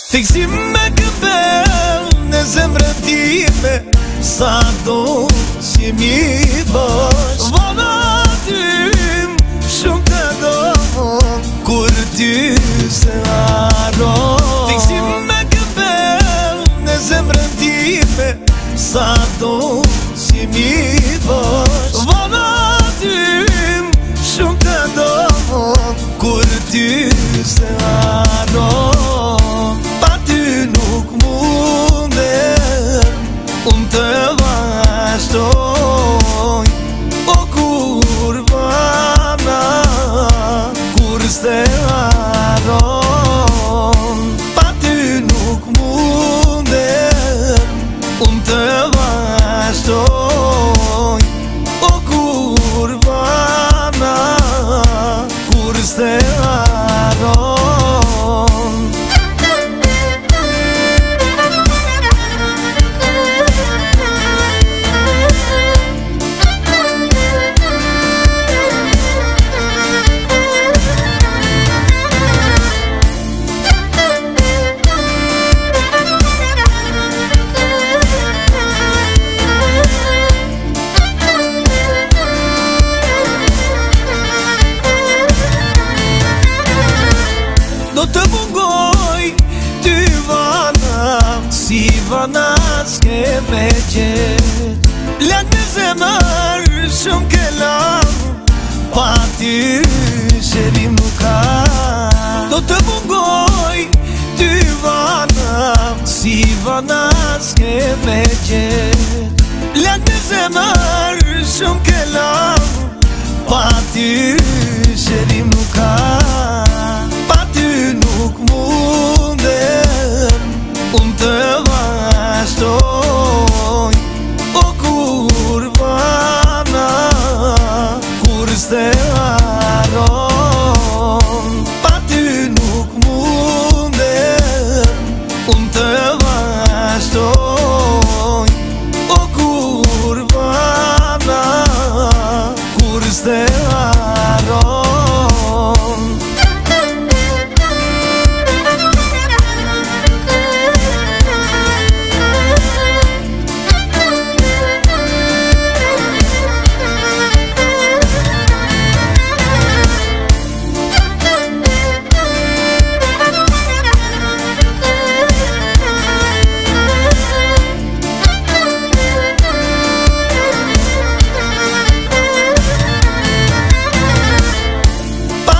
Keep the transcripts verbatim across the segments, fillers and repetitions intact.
Fiksim me këpër në zemrën time, sa do që mi bash. Vana tym shumë të do, kur ty se aron. Fiksim me këpër në zemrën time, sa do që mi bash. Vana tym shumë të do, kur ty se aron. Pa ty nuk mundem unë të vazhdoj, o kurvana, kur s'te aron. Pa ty nuk mundem unë të vazhdoj, o kurvana, kur s'te aron. Do të mungoj ty vana, si vana s'ke me qet. Lek me zemër shumë ke lam, pa ty shërim nuk ka. Do të mungoj ty vana, si vana s'ke me qet. Lek me zemër shumë ke lam, pa ty shërim nuk ka. Pa ty nuk mundem unë të vazhdoj, o kurvana, kur s'te aron. Pa ty nuk mundem unë të vazhdoj, o kurvana, kur s'te aron.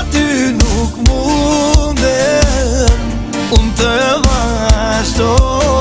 Unë të vazhdoj,